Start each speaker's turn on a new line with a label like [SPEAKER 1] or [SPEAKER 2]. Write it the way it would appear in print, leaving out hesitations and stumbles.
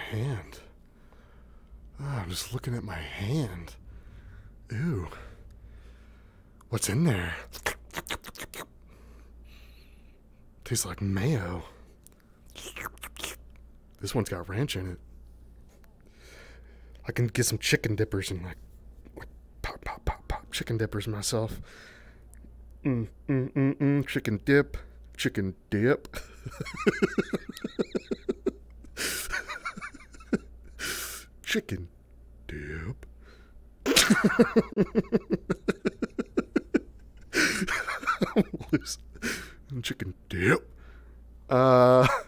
[SPEAKER 1] hand? Oh, I'm just looking at my hand. Ooh. What's in there? Tastes like mayo. This one's got ranch in it. I can get some chicken dippers and like pop, pop, pop, pop chicken dippers myself. Chicken dip. Chicken dip. Chicken dip. Chicken dip.